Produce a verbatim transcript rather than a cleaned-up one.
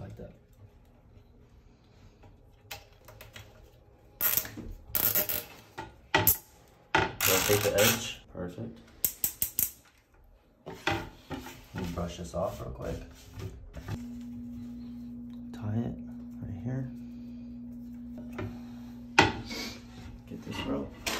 like that. Rotate the edge. Perfect. Let me brush this off real quick. Tie it right here. Get this rope.